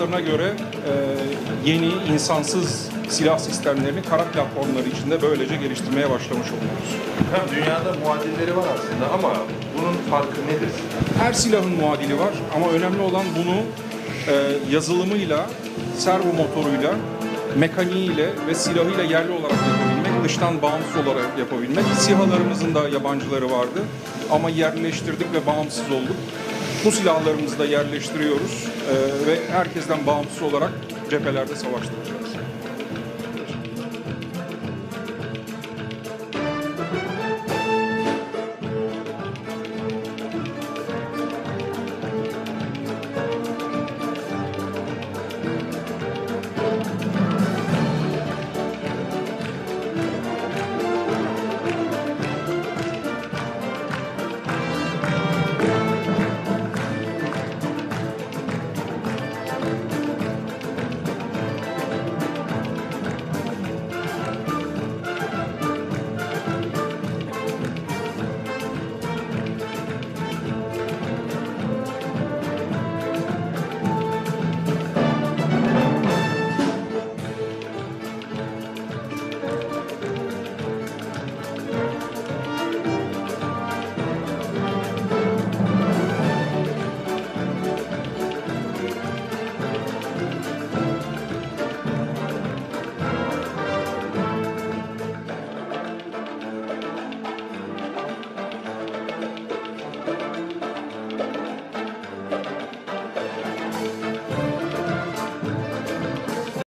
talimatlarına göre yeni insansız silah sistemlerini kara platformları içinde böylece geliştirmeye başlamış oluyoruz. Dünyada muadilleri var aslında ama bunun farkı nedir? Her silahın muadili var ama önemli olan bunu yazılımıyla, servo motoruyla, mekaniğiyle ve silahıyla yerli olarak yapabilmek, dıştan bağımsız olarak yapabilmek. SİHA'larımızın da yabancıları vardı ama yerleştirdik ve bağımsız olduk. Bu silahlarımızı da yerleştiriyoruz ve herkesten bağımsız olarak cephelerde savaştıracağız.